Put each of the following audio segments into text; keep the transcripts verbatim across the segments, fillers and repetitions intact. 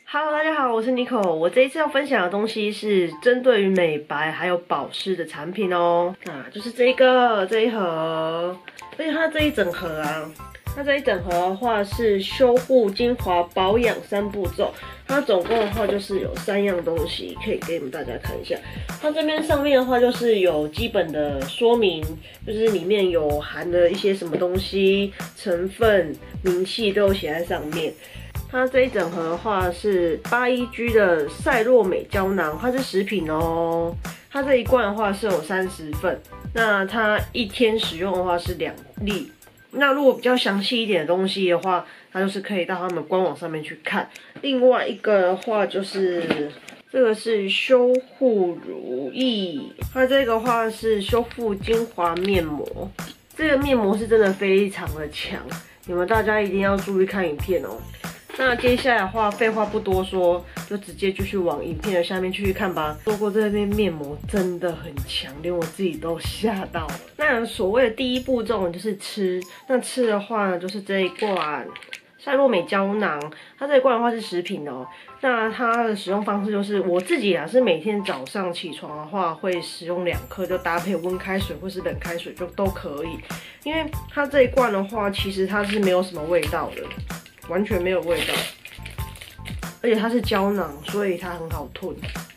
Hello， 大家好，我是 Nico。我这一次要分享的东西是针对于美白还有保湿的产品哦。啊，就是这个这一盒，而且它这一整盒啊，它这一整盒的话是修护、精华、保养三步骤。它总共的话就是有三样东西，可以给你们大家看一下。它这边上面的话就是有基本的说明，就是里面有含的一些什么东西、成分、名气都有写在上面。它这一整盒的话是八一 G 的赛洛美胶囊，它是食品哦。它这一罐的话是有三十份，那它一天使用的话是两粒。那如果比较详细一点的东西的话，它就是可以到他们官网上面去看。另外一个的话就是这个是修护乳液，它这个话是修复精华面膜，这个面膜是真的非常的强，你们大家一定要注意看影片哦。那接下来的话，废话不多说，就直接继续往影片的下面继续看吧。说过这边面膜真的很强，连我自己都吓到了。那所谓的第一步骤就是吃，那吃的话呢，就是这一罐赛洛美胶囊，它这一罐的话是食品哦。那它的使用方式就是我自己啊，是每天早上起床的话会使用两颗，就搭配温开水或是冷开水就都可以。因为它这一罐的话，其实它是没有什么味道的。完全没有味道，而且它是胶囊，所以它很好吞。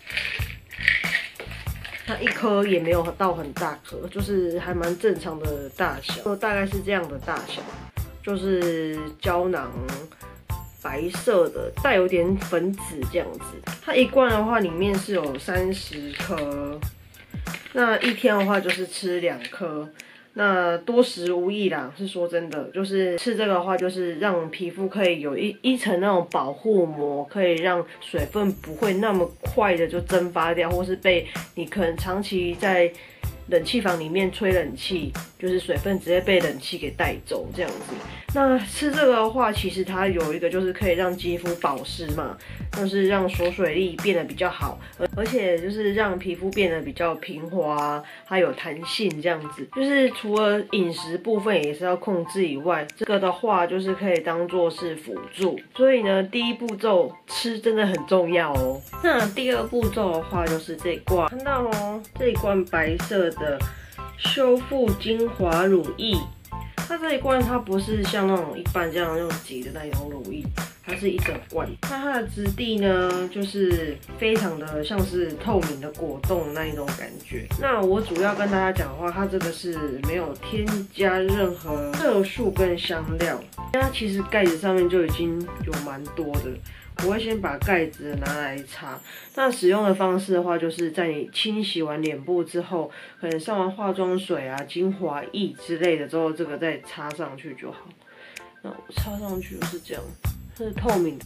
它一颗也没有到很大颗，就是还蛮正常的大小，大概是这样的大小，就是胶囊白色的，带有点粉紫这样子。它一罐的话，里面是有三十颗，那一天的话就是吃两颗。那多食无益啦，是说真的，就是吃这个的话，就是让皮肤可以有一一层那种保护膜，可以让水分不会那么快的就蒸发掉，或是被你可能长期在冷气房里面吹冷气，就是水分直接被冷气给带走这样子。那吃这个的话，其实它有一个就是可以让肌肤保湿嘛，就是让锁水力变得比较好，而且就是让皮肤变得比较平滑，还有弹性这样子。就是除了饮食部分也是要控制以外，这个的话就是可以当做是辅助。所以呢，第一步骤吃真的很重要哦。那第二步骤的话就是这一罐，看到哦，这一罐白色的修复精华乳液。它这一罐它不是像那种一般这样用挤的那种乳液，它是一整罐。那它的质地呢，就是非常的像是透明的果冻那一种感觉。那我主要跟大家讲的话，它这个是没有添加任何色素跟香料，它其实盖子上面就已经有蛮多的。我会先把盖子拿来擦。那使用的方式的话，就是在你清洗完脸部之后，可能上完化妆水啊、精华液之类的之后，这个再擦上去就好。那我擦上去就是这样，它是透明的。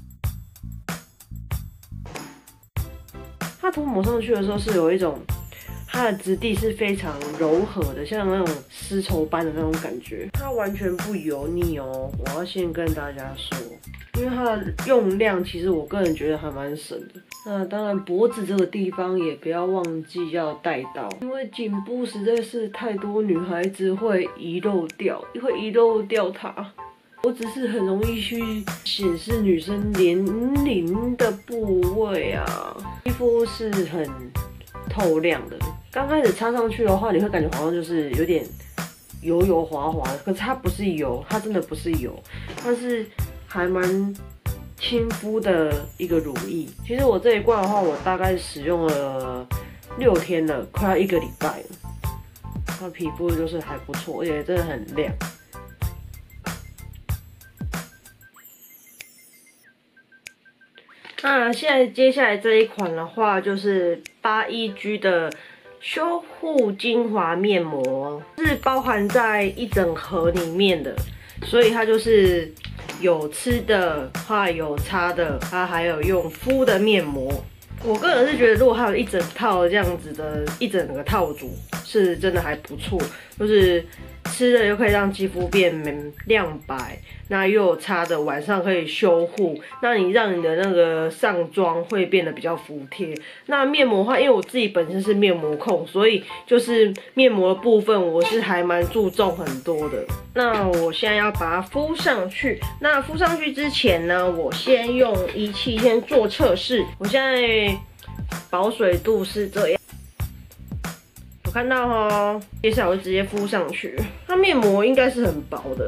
它涂抹上去的时候是有一种，它的质地是非常柔和的，像那种丝绸般的那种感觉，它完全不油腻哦。我要先跟大家说。因为它的用量其实我个人觉得还蛮省的。那当然脖子这个地方也不要忘记要带到，因为颈部实在是太多女孩子会遗漏掉，会遗漏掉它。脖子是很容易去显示女生年龄的部位啊，皮肤是很透亮的。刚开始擦上去的话，你会感觉好像就是有点油油滑滑的，可是它不是油，它真的不是油，它是还蛮亲肤的一个乳液。其实我这一罐的话，我大概使用了六天了，快要一个礼拜了。它皮肤就是还不错，而且真的很亮。那现在接下来这一款的话，就是八一 G 的修护精华面膜，是包含在一整盒里面的，所以它就是有吃的，它有擦的，它还有用敷的面膜。我个人是觉得，如果它有一整套这样子的一整个套组，是真的还不错。就是吃了又可以让肌肤变亮白，那又有擦的晚上可以修护，那你让你的那个上妆会变得比较服帖。那面膜的话，因为我自己本身是面膜控，所以就是面膜的部分我是还蛮注重很多的。那我现在要把它敷上去，那敷上去之前呢，我先用仪器先做测试。我现在保水度是这样。看到哦，接下来我就直接敷上去。它面膜应该是很薄的，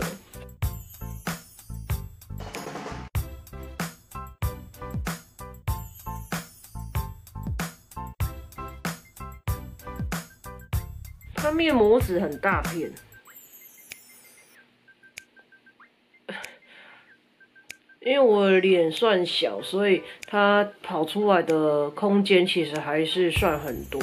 它面膜纸很大片，因为我的脸算小，所以它跑出来的空间其实还是算很多。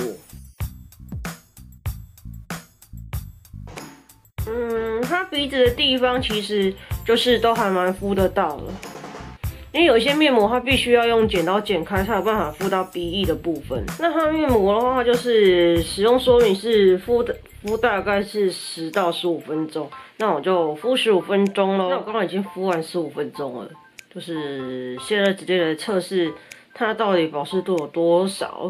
嗯，它鼻子的地方其实就是都还蛮敷得到的，因为有些面膜它必须要用剪刀剪开才有办法敷到鼻翼的部分。那它面膜的话，就是使用说明是敷的敷大概是十到十五分钟，那我就敷十五分钟咯。那我刚刚已经敷完十五分钟了，就是现在直接来测试它到底保湿度有多少。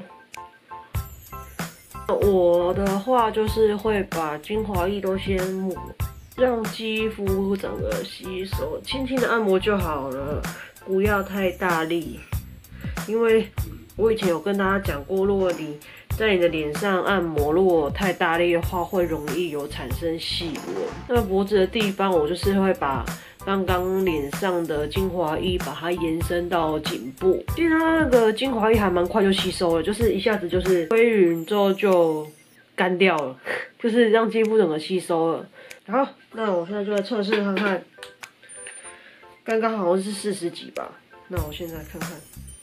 我的话就是会把精华液都先抹，让肌肤整个吸收，轻轻的按摩就好了，不要太大力。因为我以前有跟大家讲过，如果你在你的脸上按摩，如果太大力的话，会容易有产生细纹。那脖子的地方，我就是会把刚刚脸上的精华液把它延伸到颈部，其实它那个精华液还蛮快就吸收了，就是一下子就是归匀之后就干掉了，就是让肌肤整个吸收了。好，那我现在就来测试看看，刚刚好像是四十几吧，那我现在看看。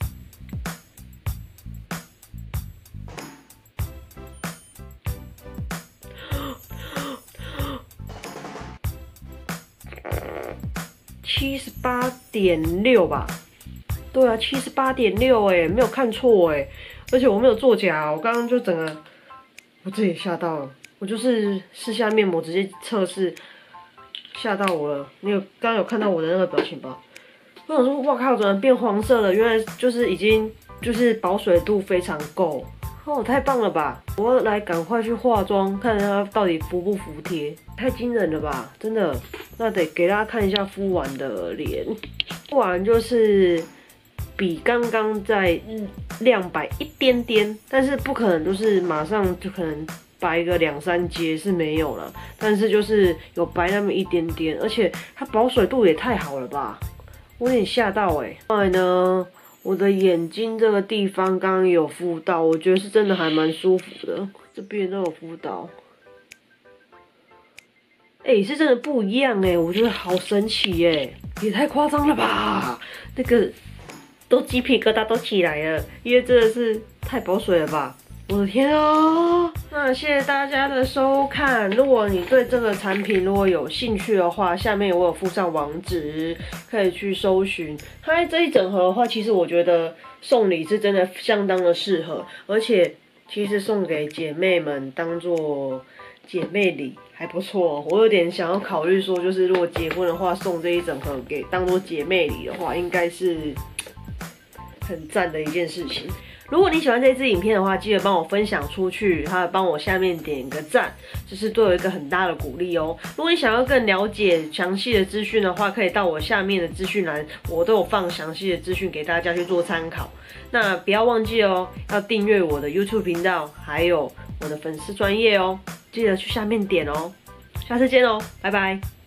七十八点六吧，对啊，七十八点六哎，没有看错哎，而且我没有作假，我刚刚就整个我自己吓到了，我就是试下面膜直接测试，吓到我了。你有刚刚有看到我的那个表情吧？我想说，哇靠，怎么变黄色了？原来就是已经就是保水度非常够。哦，太棒了吧！我要来赶快去化妆，看它到底服不服帖，太惊人了吧！真的，那得给大家看一下敷完的脸，敷完就是比刚刚再亮白一点点，但是不可能就是马上就可能白个两三阶是没有了，但是就是有白那么一点点，而且它保水度也太好了吧！我有点吓到哎、欸。后来呢？我的眼睛这个地方刚刚有敷到，我觉得是真的还蛮舒服的，这边都有敷到。哎、欸，是真的不一样哎、欸，我觉得好神奇哎、欸，也太夸张了吧！那个都鸡皮疙瘩都起来了，因为真的是太保水了吧！我的天啊！那谢谢大家的收看。如果你对这个产品如果有兴趣的话，下面我有附上网址，可以去搜寻。它这一整盒的话，其实我觉得送礼是真的相当的适合，而且其实送给姐妹们当做姐妹礼还不错。我有点想要考虑说，就是如果结婚的话，送这一整盒给当做姐妹礼的话，应该是很赞的一件事情。如果你喜欢这支影片的话，记得帮我分享出去，还有帮我下面点个赞，这是对我一个很大的鼓励哦。如果你想要更了解详细的资讯的话，可以到我下面的资讯栏，我都有放详细的资讯给大家去做参考。那不要忘记哦，要订阅我的 YouTube 频道，还有我的粉丝专页哦，记得去下面点哦。下次见哦，拜拜。